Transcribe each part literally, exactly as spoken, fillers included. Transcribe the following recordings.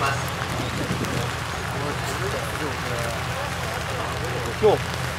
ます。 今日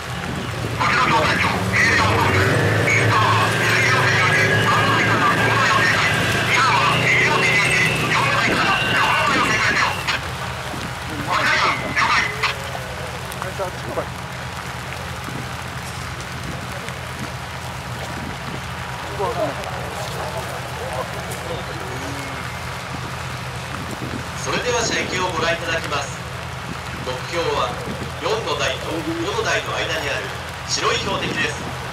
それでは射撃をご覧いただきます。目標はよんの台とごの台の間にある白い標的です。